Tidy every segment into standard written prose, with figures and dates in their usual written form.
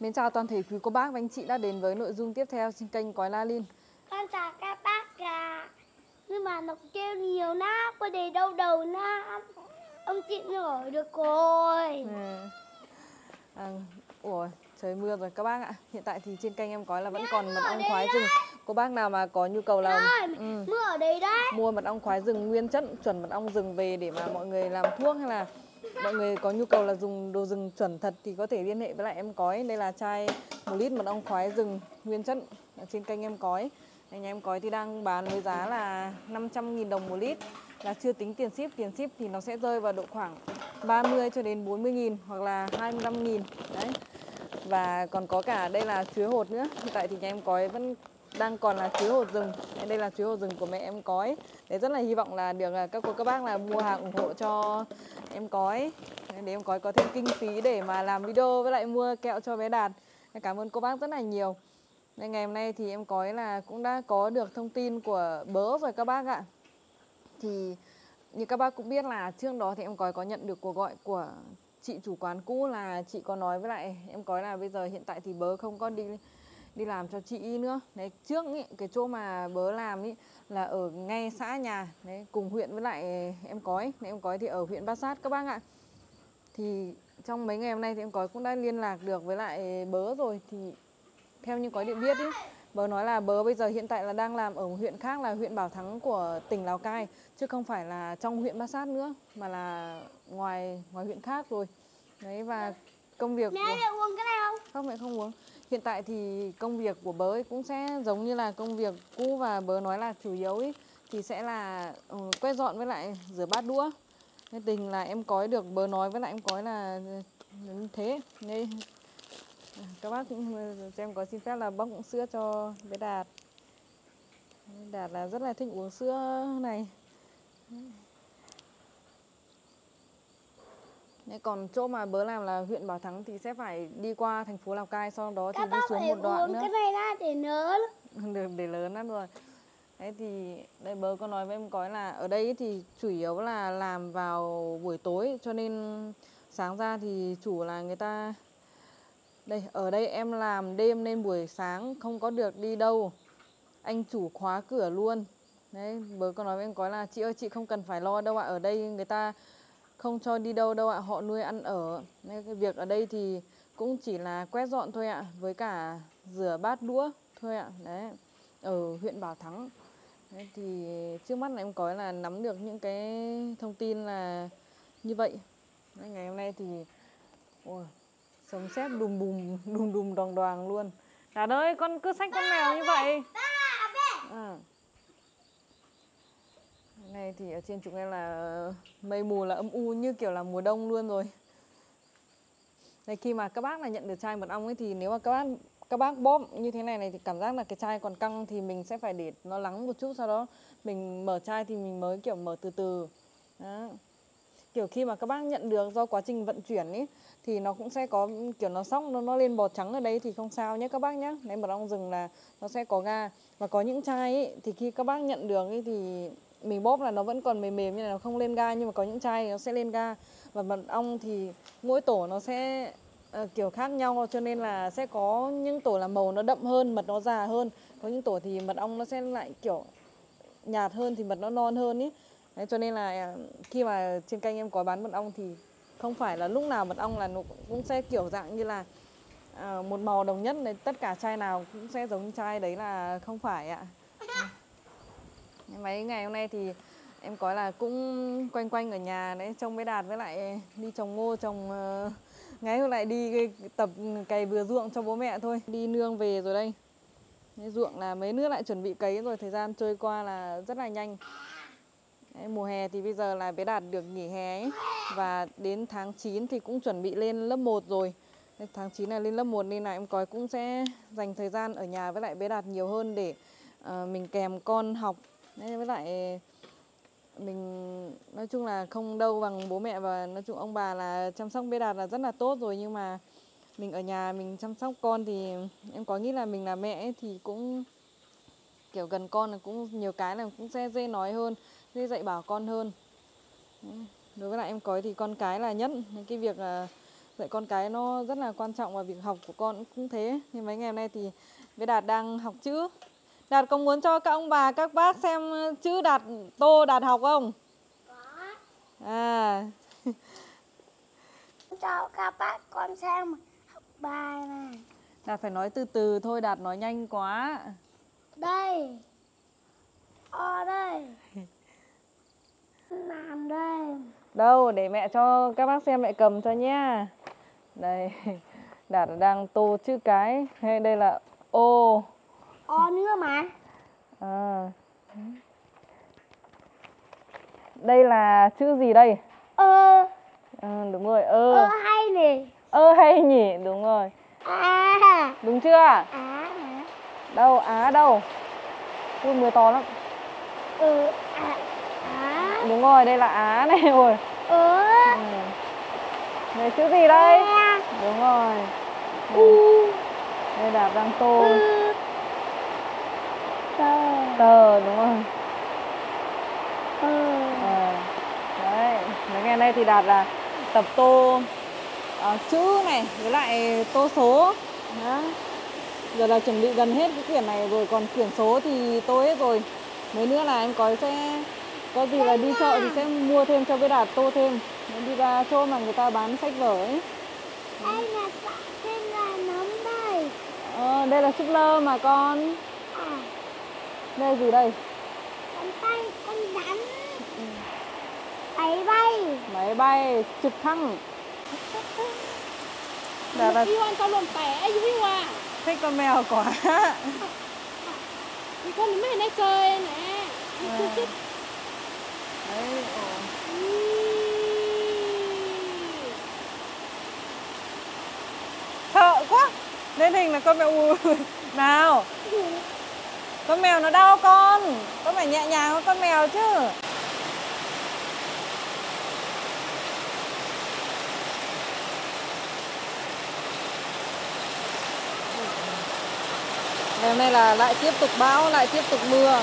Mến chào toàn thể quý cô bác và anh chị đã đến với nội dung tiếp theo trên kênh Cói La Linh. Con chào các bác à. Nhưng mà nó kêu nhiều lắm, con để đâu đầu lắm. Ông chị ngủ được rồi. Ủa, trời mưa rồi các bác ạ. Hiện tại thì trên kênh em Cói là vẫn còn mật ong khoái rừng. Cô bác nào mà có nhu cầu là Mưa ở đây đấy. mua mật ong khoái rừng nguyên chất, chuẩn mật ong rừng về để mà mọi người làm thuốc, hay là mọi người có nhu cầu là dùng đồ rừng chuẩn thật thì có thể liên hệ với lại em Cói. Đây là chai 1 lít mật ong khoái rừng nguyên chất ở trên kênh em Cói. Nhà em Cói thì đang bán với giá là 500.000 đồng 1 lít, là chưa tính tiền ship. Tiền ship thì nó sẽ rơi vào độ khoảng 30 cho đến 40.000 hoặc là 25.000 đấy. Và còn có cả đây là chuối hột nữa. Hiện tại thì nhà em Cói vẫn đang còn là chuối hột rừng. Đây là chuối hột rừng của mẹ em Cói. Đấy, rất là hy vọng là được các cô các bác là mua hàng ủng hộ cho em Cói, để em Cói có thêm kinh phí để mà làm video với lại mua kẹo cho bé Đạt. Cảm ơn cô bác rất là nhiều. Nên ngày hôm nay thì em Cói là cũng đã có được thông tin của bớ rồi các bác ạ. Thì như các bác cũng biết là trước đó thì em Cói có nhận được cuộc gọi của chị chủ quán cũ, là chị có nói với lại em Cói là bây giờ hiện tại thì bớ không có đi làm cho chị ý nữa. Đấy, trước ý, cái chỗ mà bớ làm ý là ở ngay xã nhà đấy, cùng huyện với lại em Cói. Em Cói thì ở huyện Bát Sát các bác ạ. Thì trong mấy ngày hôm nay thì em Cói cũng đã liên lạc được với lại bớ rồi. Thì theo như Cói được biết ý, bớ nói là bớ bây giờ hiện tại là đang làm ở một huyện khác, là huyện Bảo Thắng của tỉnh Lào Cai, chứ không phải là trong huyện Bát Sát nữa, mà là ngoài huyện khác rồi. Đấy, và công việc Mẹ uống cái này không? Không, mẹ không uống. Hiện tại thì công việc của bớ ấy cũng sẽ giống như là công việc cũ, và bớ nói là chủ yếu ấy thì sẽ là quét dọn với lại rửa bát đũa. Nên tình là em Cói được bớ nói với lại em Cói là như thế. Nên các bác cũng cho em có xin phép là bóc sữa cho bé Đạt. Đạt là rất là thích uống sữa này. Còn chỗ mà bớ làm là huyện Bảo Thắng thì sẽ phải đi qua thành phố Lào Cai, sau đó thì đi xuống một đoạn nữa. Cái này ra để lớn. Được, để lớn lắm rồi. Đấy thì đây bớ có nói với em Cói là ở đây thì chủ yếu là làm vào buổi tối, cho nên sáng ra thì chủ là người ta đây, ở đây em làm đêm nên buổi sáng không có được đi đâu, anh chủ khóa cửa luôn. Đấy, bớ có nói với em Cói là chị ơi, chị không cần phải lo đâu ạ, ở đây người ta không cho đi đâu đâu ạ, họ nuôi ăn ở. Nên cái việc ở đây thì cũng chỉ là quét dọn thôi ạ, với cả rửa bát đũa thôi ạ. Đấy, ở huyện Bảo Thắng. Đấy, thì trước mắt là em Cói là nắm được những cái thông tin là như vậy. Đấy, ngày hôm nay thì ôi, sấm sét đùng bùng đùng đùng đoàng đoàng luôn. Đạt ơi, con cứ xách con mèo như vậy. Này thì ở trên chúng em là mây mù, là âm u như kiểu là mùa đông luôn rồi. Đây, khi mà các bác là nhận được chai mật ong ấy thì nếu mà các bác bóp như thế này thì cảm giác là cái chai còn căng, thì mình sẽ phải để nó lắng một chút, sau đó mình mở chai thì mình mới kiểu mở từ từ. Đó. Kiểu khi mà các bác nhận được, do quá trình vận chuyển ấy thì nó cũng sẽ có kiểu nó sóc, nó lên bọt trắng ở đây thì không sao nhé các bác nhé. Đấy, mật ong rừng là nó sẽ có ga. Và có những chai ấy thì khi các bác nhận được ấy thì mình bóp là nó vẫn còn mềm mềm như này, nó không lên ga, nhưng mà có những chai thì nó sẽ lên ga. Và mật ong thì mỗi tổ nó sẽ kiểu khác nhau, cho nên là sẽ có những tổ là màu nó đậm hơn, mật nó già hơn. Có những tổ thì mật ong nó sẽ lại kiểu nhạt hơn, thì mật nó non hơn ý. Đấy, cho nên là khi mà trên kênh em có bán mật ong thì không phải là lúc nào mật ong là nó cũng sẽ kiểu dạng như là một màu đồng nhất này, tất cả chai nào cũng sẽ giống như chai đấy, là không phải ạ. Mấy ngày hôm nay thì em có là cũng quanh quanh ở nhà đấy, trông với Đạt, với lại đi trồng ngô, trồng ngay hôm lại đi tập cày bừa ruộng cho bố mẹ thôi. Đi nương về rồi đây. Cái ruộng là mấy nữa lại chuẩn bị cấy rồi, thời gian trôi qua là rất là nhanh. Đấy, mùa hè thì bây giờ là bé Đạt được nghỉ hè ấy. Và đến tháng 9 thì cũng chuẩn bị lên lớp 1 rồi. Tháng 9 là lên lớp 1 nên là em Cói cũng sẽ dành thời gian ở nhà với lại bé Đạt nhiều hơn để mình kèm con học. Đấy, với lại mình nói chung là không đâu bằng bố mẹ, và nói chung ông bà là chăm sóc bé Đạt là rất là tốt rồi, nhưng mà mình ở nhà mình chăm sóc con thì em có nghĩ là mình là mẹ ấy, thì cũng kiểu gần con là cũng nhiều cái là cũng sẽ dễ nói hơn, dễ dạy bảo con hơn. Đối với lại em Cói thì con cái là nhất, cái việc dạy con cái nó rất là quan trọng, và việc học của con cũng thế. Nhưng mấy ngày hôm nay thì với Đạt đang học chữ. Đạt có muốn cho các ông bà, các bác xem chữ Đạt, Tô Đạt học không? Có. À, Cho các bác con xem học bài này. Đạt phải nói từ từ thôi, Đạt nói nhanh quá. Đây. Ở đây. Làm đây. Đâu, để mẹ cho các bác xem, mẹ cầm cho nhá. Đây, Đạt đang tô chữ cái. Hay đây là ô. О nữa mà. À. Đây là chữ gì đây? Ơ. Đúng rồi, Ơ hay nè. Ơ hay nhỉ, đúng rồi. À. Đúng chưa? Á hả? Đâu, Á đâu? Ui, mưa to lắm. Á. Đúng rồi, đây là Á này rồi. Đây chữ gì đây? Đúng rồi. Đây Đạt đang tô. Tờ, đúng rồi. Đấy, mấy ngày nay thì Đạt là tập tô chữ này với lại tô số. Đó. Giờ là chuẩn bị gần hết cái quyển này rồi, còn quyển số thì tô hết rồi. Mấy nữa là em sẽ có gì là đi chợ thì sẽ mua thêm cho với Đạt tô thêm. Nếu đi ra chỗ mà người ta bán sách vở ấy. Đây là tên là nấm đây. Đây là súp lơ mà con. À. Đây là gì đây? Con tay, con rắn. Máy bay. Máy bay, trực thăng. Đạt là yêu anh con lồn tẻ yêu à. thích con mèo quá. Thì con mấy nay chơi nè. Đấy. Sợ quá. Lên hình là con mèo nào. Con mèo nó đau con phải nhẹ nhàng với con mèo chứ. Ngày hôm nay là lại tiếp tục bão, lại tiếp tục mưa.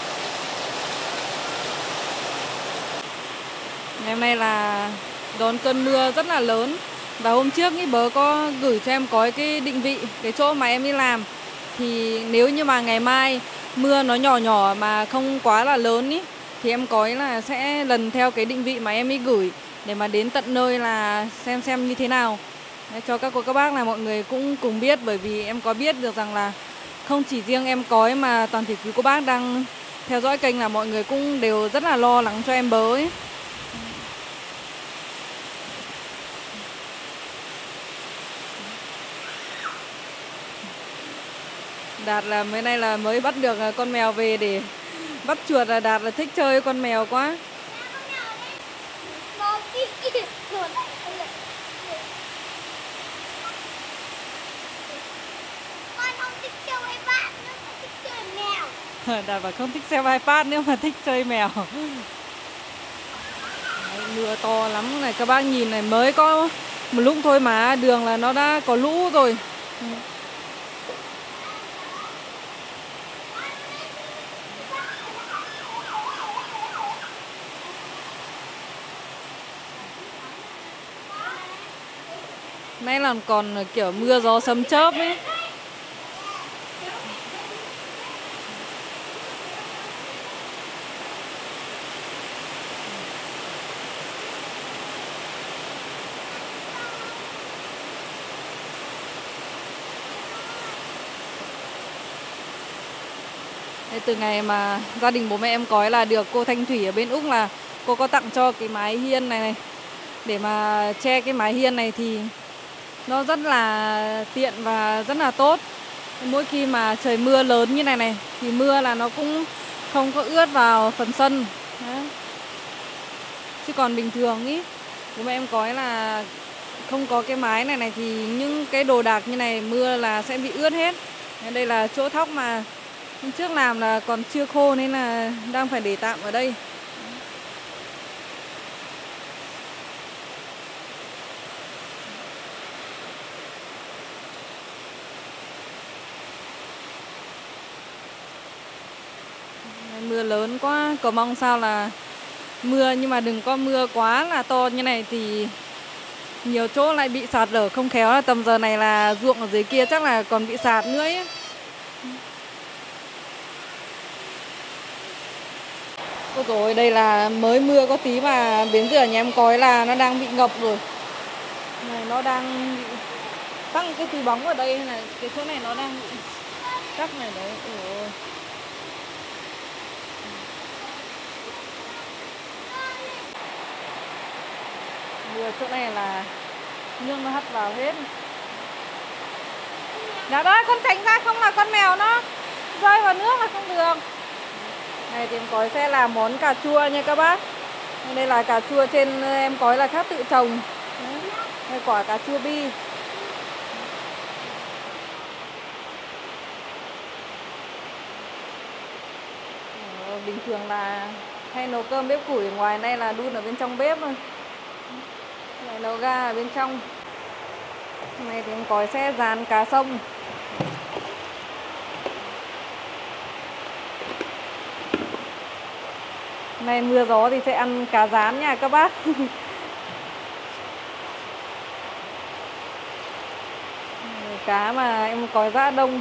Ngày hôm nay là đón cơn mưa rất là lớn. Và hôm trước ý, bố có gửi cho em có cái định vị, cái chỗ mà em đi làm. Thì nếu như mà ngày mai mưa nó nhỏ nhỏ mà không quá là lớn ý, thì em có là sẽ lần theo cái định vị mà em ấy gửi để mà đến tận nơi là xem như thế nào. Để cho các cô các bác là mọi người cũng cùng biết, bởi vì em có biết được rằng là không chỉ riêng em cói mà toàn thể quý cô bác đang theo dõi kênh là mọi người cũng đều rất là lo lắng cho em bớ ấy. Đạt là mấy nay là mới bắt được con mèo về để bắt chuột, là Đạt là thích chơi với con mèo quá. Con không thích chơi iPad nữa, con thích chơi mèo. Đạt bảo không thích xem iPad nữa mà thích chơi mèo. Đấy, mưa to lắm này các bác nhìn này, mới có một lúc thôi mà đường là nó đã có lũ rồi. Nay là còn kiểu mưa gió sấm chớp ấy. Từ ngày mà gia đình bố mẹ em có là được cô Thanh Thủy ở bên Úc là cô có tặng cho cái mái hiên này để mà che cái mái hiên này thì nó rất là tiện và rất là tốt. Mỗi khi mà trời mưa lớn như này thì mưa là nó cũng không có ướt vào phần sân. Đấy. Chứ còn bình thường ý, bố mẹ em có là không có cái mái này thì những cái đồ đạc như này mưa là sẽ bị ướt hết. Đây là chỗ thóc mà hôm trước làm là còn chưa khô nên là đang phải để tạm ở đây. Mưa lớn quá, cầu mong sao là mưa nhưng mà đừng có mưa quá là to như này thì Nhiều chỗ lại bị sạt lở, không khéo là tầm giờ này là ruộng ở dưới kia chắc là còn bị sạt nữa ấy. Ôi dồi ôi, đây là mới mưa có tí mà bến rửa nhà em cói là nó đang bị ngập rồi. Này nó đang bị tăng cái túi bóng ở đây này, cái chỗ này nó đang bị cắt này đấy. Ôi ôi. Mưa chỗ này là nước nó hắt vào hết. Dạ đó, con tránh ra không là con mèo nó rơi vào nước là không được. Này thì em cói sẽ làm món cà chua nha các bác. Đây là cà chua trên em cói là khác tự trồng. Đây quả cà chua bi. Bình thường là hay nấu cơm bếp củi ở ngoài, này là đun ở bên trong bếp thôi. Này nấu ga ở bên trong. Này thì em cói sẽ rán cá sông. Này mưa gió thì sẽ ăn cá rán nha các bác. Cá mà em có giã đông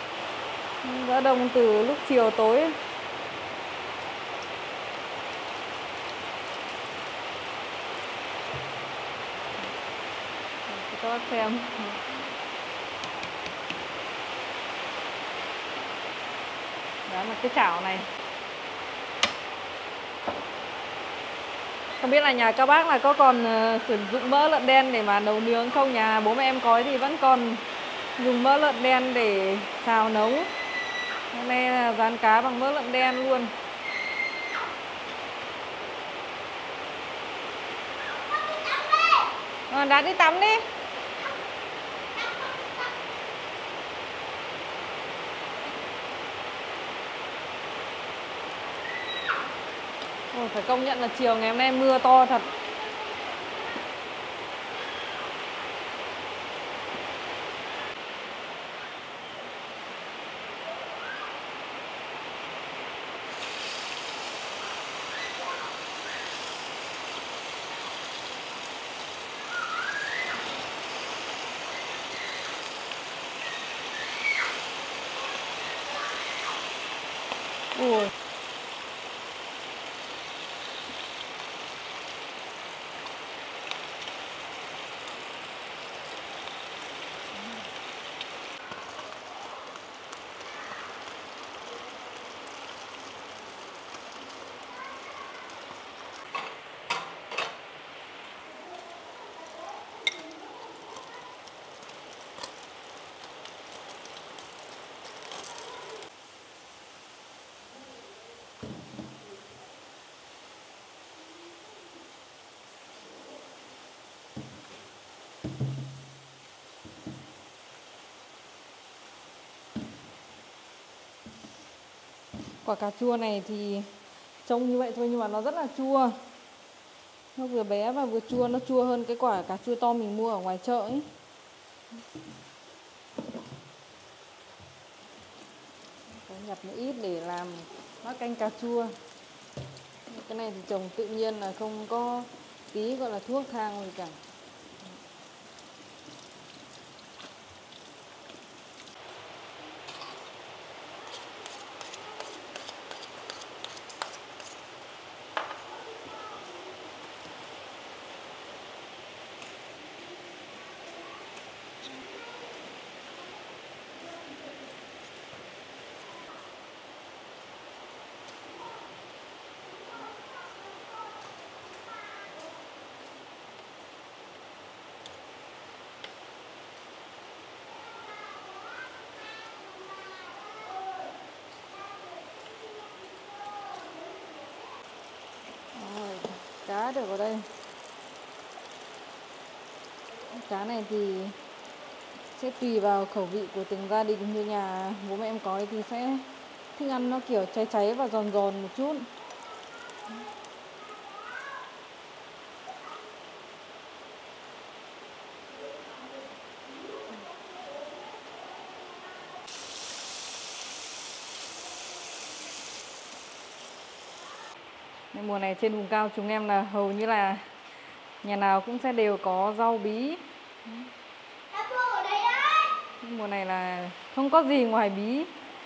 từ lúc chiều tối. Cho các bác xem. Đó là cái chảo này. Không biết là nhà các bác là có còn sử dụng mỡ lợn đen để mà nấu nướng không? Nhà bố mẹ em cói thì vẫn còn dùng mỡ lợn đen để xào nấu. Hôm nay là rán cá bằng mỡ lợn đen luôn. Đã đi tắm đi. Ôi, phải công nhận là chiều ngày hôm nay mưa to thật. Ui. Quả cà chua này thì trông như vậy thôi nhưng mà nó rất là chua. Nó vừa bé và vừa chua, nó chua hơn cái quả cà chua to mình mua ở ngoài chợ ấy. Có nhặt một ít để làm bát canh cà chua. Cái này thì trồng tự nhiên là không có tí gọi là thuốc thang gì cả. Cá được ở đây. Cá này thì sẽ tùy vào khẩu vị của từng gia đình. Như nhà bố mẹ em có thì sẽ thích ăn nó kiểu cháy cháy và giòn giòn một chút. Mùa này trên vùng cao chúng em là hầu như là Nhà nào cũng sẽ đều có rau bí. Em mua ở đây đấy. Mùa này là không có gì ngoài bí.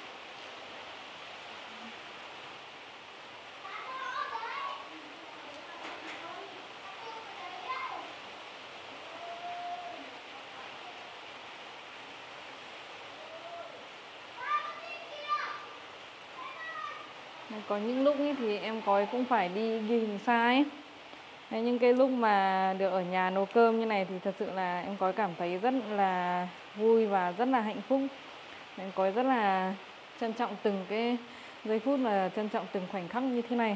Có những lúc ấy thì em có cũng phải đi ghi hình xa ấy. Đấy, những cái lúc mà được ở nhà nấu cơm như này thì thật sự là em có cảm thấy rất là vui và rất là hạnh phúc. Em có rất là trân trọng từng cái giây phút mà trân trọng từng khoảnh khắc như thế này.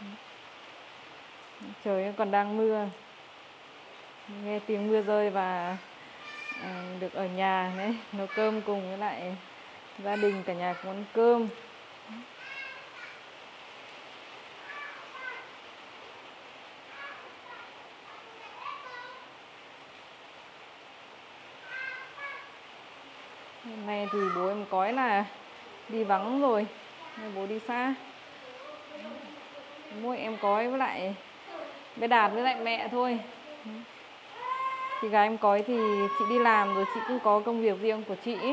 Trời còn đang mưa, nghe tiếng mưa rơi và được ở nhà đấy, nấu cơm cùng với lại gia đình, cả nhà cùng ăn cơm. Hôm nay thì bố em có là đi vắng rồi, nên bố đi xa. Mỗi em có với lại bé Đạt với lại mẹ thôi. Chị gái em có thì chị đi làm rồi, chị cũng có công việc riêng của chị ấy.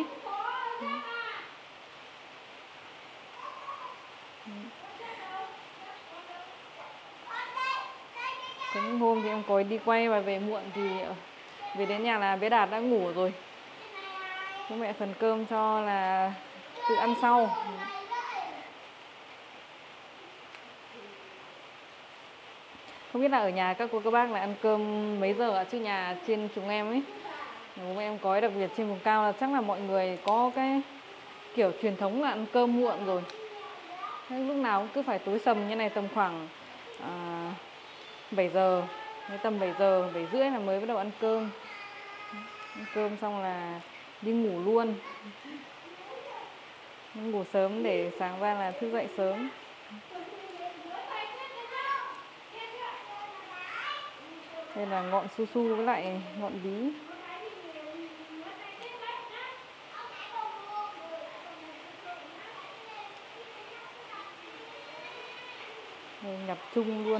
Có những hôm thì em có đi quay và về muộn thì về đến nhà là bé Đạt đã ngủ rồi. Bố mẹ phần cơm cho là tự ăn sau. Không biết là ở nhà các cô các bác là ăn cơm mấy giờ ạ? Chứ nhà trên chúng em ấy, bố mẹ em có đặc biệt trên vùng cao là chắc là mọi người có cái kiểu truyền thống là ăn cơm muộn rồi. Thế lúc nào cũng cứ phải tối sầm như này, tầm khoảng 7 giờ, tầm 7 giờ, 7 rưỡi là mới bắt đầu ăn cơm. Ăn cơm xong là đi ngủ luôn. Ngủ sớm để sáng ra là thức dậy sớm. Đây là ngọn su su với lại ngọn bí. Đây, nhập chung luôn.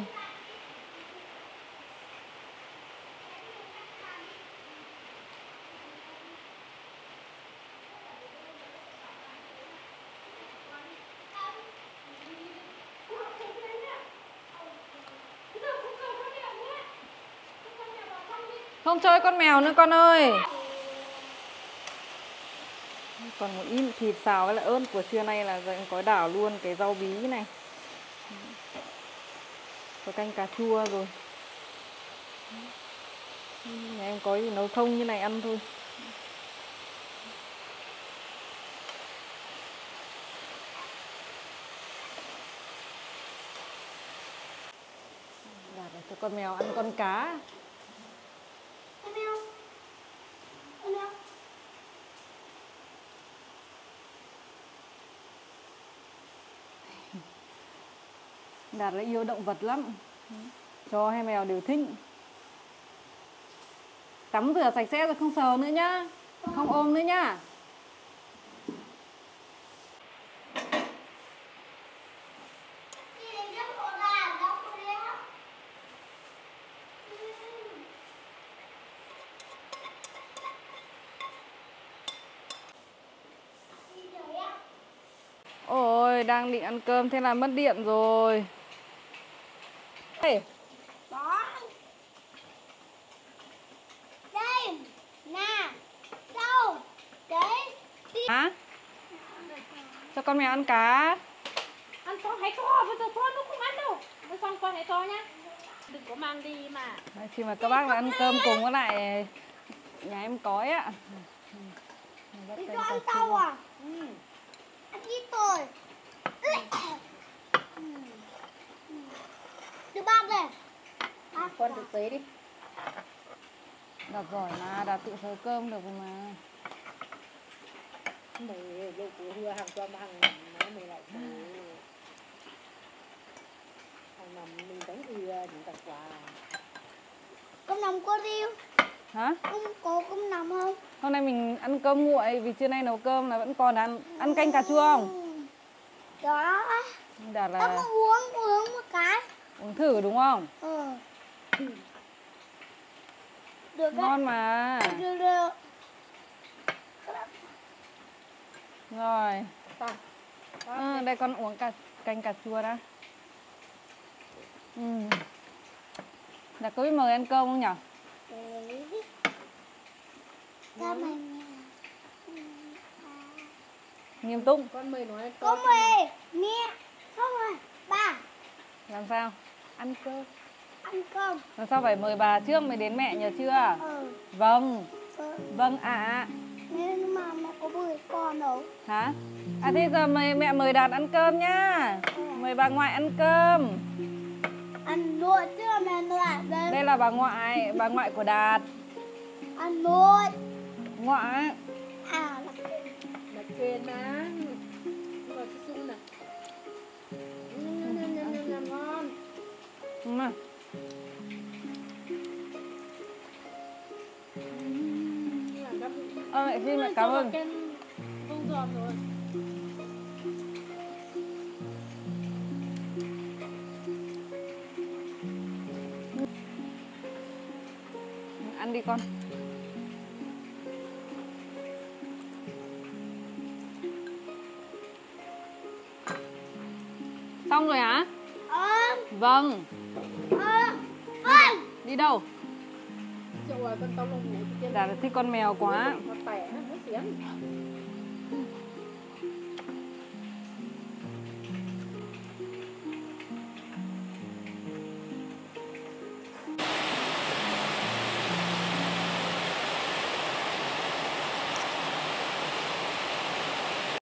Không chơi con mèo nữa con ơi. Còn một ít thịt xào với lại ớt của trưa nay là giờ em có đảo luôn cái rau bí này. Có canh cà chua rồi. Nhà em có gì nấu thông như này ăn thôi. Đạt để cho con mèo ăn con cá. Đạt là yêu động vật lắm. Chó hay mèo đều thích. Tắm rửa sạch sẽ rồi không sờ nữa nhá. Không ôm nữa nhá. Ôi, đang định ăn cơm thế là mất điện rồi. Đây. Đó. Đây. Nè. Đâu. Đấy. Hả? Cho con mèo ăn cá. Ăn xong hãy cho, bây giờ cho nó không ăn đâu. Ăn xong con hãy cho nhá. Đừng có mang đi mà. Đấy, khi mà các bác là ăn cơm cùng với lại nhà em cói ạ. Đi cho ăn tàu à? Ăn ít rồi. Đưa bác này. Con tự tới đi. Đạt giỏi mà, Đạt tự nấu cơm được mà. Mày đâu có hưa hàng cho hàng nói mình lại hàng nằm mình đánh hưa những tặng quà. Cơm nằm có riêu. Hả? Không có cơm nằm không? Hôm nay mình ăn cơm nguội vì trưa nay nấu cơm là vẫn còn ăn canh cà chua không? Đó. Đạt Em là uống một cái. uống thử đúng không? Được á. Ngon mà. Được. Rồi. Con. Đây con uống canh cà chua đã. Dạ có biết mời ăn cơm không nhỉ? Cảm ơn. Nghiêm túc. Con mời nó ăn Có cơm. mẹ, mẹ, không rồi, ba. Làm sao? Ăn cơm. Ăn cơm. Làm sao phải mời bà trước mới đến mẹ nhờ chưa? Vâng. Vâng ạ. Nhưng mà mẹ có mời con đâu. Hả? À thế giờ mẹ mời Đạt ăn cơm nhá. Mời bà ngoại ăn cơm. Ăn luôn chứ mẹ lại đây. Đây là bà ngoại của Đạt. Ăn luôn. Ngoại. À Là kền mà. Rồi su su nè. Ngon. Mà. Mẹ xin mẹ cảm ơn. Không giòn rồi. Ăn đi con. Xong rồi hả? Vâng. Vâng. Đi đâu? Chậu con tao lông ngủ trên. Đạt thích con mèo quá. Nó tẻ nó xiến.